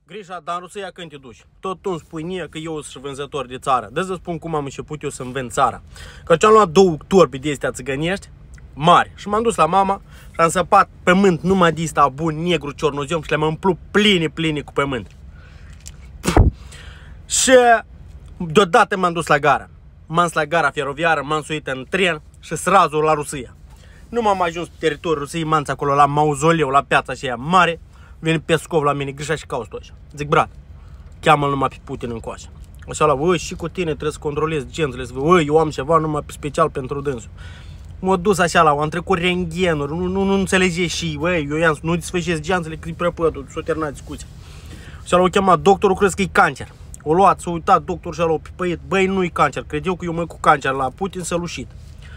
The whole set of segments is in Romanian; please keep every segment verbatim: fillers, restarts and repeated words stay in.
Grisha, dar în Rusia când te duci? Tot tu îmi spui mie că eu sunt vânzător de țară. Dă să spun cum am început eu să-mi vând țara. Că am luat două torbi de astea țigănești mari și m-am dus la mama și am săpat pământ numai de ăsta bun, negru, ciornoziom și le-am umplut pline, pline cu pământ. Și deodată m-am dus la gara. M-am dus la gara feroviară, m-am suit în tren și srazul la Rusia. Nu m-am ajuns pe teritoriul Rusiei, m-am acolo la mauzoleu, la piața aceea mare. Vine Pescov la mine, Grisha, și cauți tu așa. Zic, brat, cheamă-l numai pe Putin încoace. Așa la, voi și cu tine trebuie să controlezi gențele, să vă, eu am ceva numai special pentru dânsul. M-a dus așa la, am trecut renghenuri, nu, nu, nu înțelege și, băi, eu i-am, nu desfășesc geanțele, că-i prăpătul, s-o terminat discuția. Așa l-au chemat doctorul, crezi că e cancer. O luat, s-a uitat doctorul și l-a pipăit, băi, nu-i cancer, cred eu că eu mă cu cancer la Putin să-l ușit.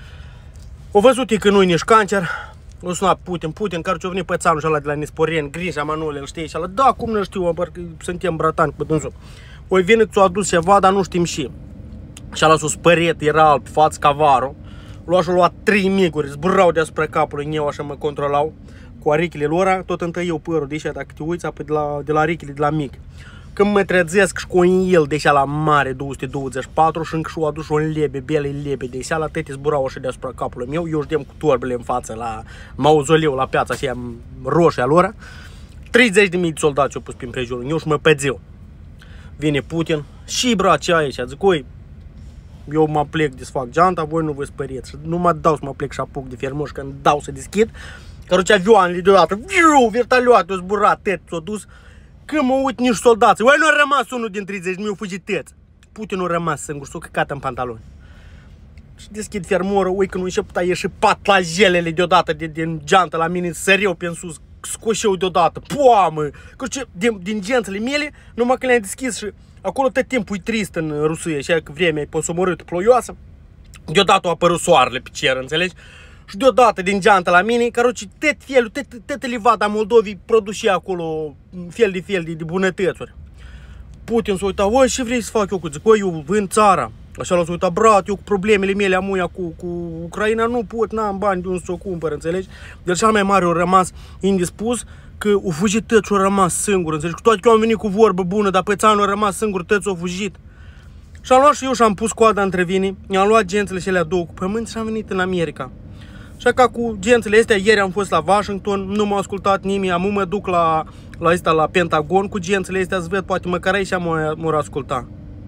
O văzut că nu-i nici cancer. O sunat Putin, Putin, care ce-a venit pățanul ăla de la Nesporeni, Grisha, Manole, îl știi și ala, da, cum nu știu, parcă suntem bratani cu dânsul. O vine că ți-o adus ceva, dar nu știm și. Și ala s-o spăriet, era alb, față cavarul. Lua și-o luat trei miguri, zburau deasupra capului, eu așa mă controlau, cu arichile lor, tot întâi eu părul, deși dacă te uiți, apoi de la, de la arichile de la mic. Când mă trezesc și cu el, deși la mare, două sute douăzeci și patru, și încă și-o adus un lebe, bele lebe, deși la tăte zburau așa deasupra capului meu, eu știam cu torbele în față la mauzoleu, la piața aceea roșia lor. treizeci de mii de soldați au pus prin prejurul, eu și mă păzeau. Vine Putin și brace aici, zic, oi, eu mă plec, desfac geanta, voi nu vă spăriți. Nu mă dau să mă plec și apuc de fermoș, când dau să deschid, căruce avioanele deodată, viu, vertalioate, o zburat, tăt, s-o dus. Când mă uit nici soldații, uai, nu a rămas unul din treizeci, mi-au fugit tăți. Putin a rămas singur, s-o căcat în pantaloni. Și deschid fermorul, ui, când nu început a ieși patlajelele deodată din, din geantă la mine, săreau pe în sus, scoșeau deodată, poamă. Căruce, din, din gențele mele, numai că le-am deschis și acolo tot timpul e trist în Rusia, așa că vremea e posomorâtă, ploioasă. Deodată a apărut soarele pe cer, înțelegi? Și deodată din geantă la mine, căruce, tot felul, tot livada Moldovii produce acolo fel de fel de, de bunătățuri. Putin s-a uitat, oi, ce vrei să fac eu cu zic, oi, eu vând țara. Așa l-a s-a uitat, brat, eu cu problemele mele amuia cu, cu Ucraina nu pot, n-am bani de unde să o cumpăr, înțelegi? El cel mai mare a rămas indispus că au fugit tăți și a rămas singur, înțelegi? Cu toate că eu am venit cu vorbă bună, dar pățanul a rămas singur, tăți au fugit. Și am luat și eu și am pus coada între vini, i-am luat gențele și alea două cu pământ și am venit în America. Așa că cu gențele astea, ieri am fost la Washington, nu m-a ascultat nimeni, am mă duc la, la, asta, la Pentagon cu gențele astea, să ved, poate măcar aici m-ar asculta.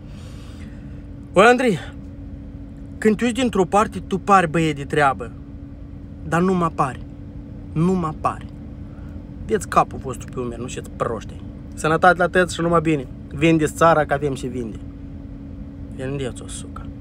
Băi, Andrei, când te uiți dintr-o parte, tu pari băie de treabă, dar nu mă pari, nu mă pari. Veți capul vostru pe umeri, nu știți proști. Sănătate la tăți și numai bine, vindeți țara că avem și vinde. Vindeți-o, suca.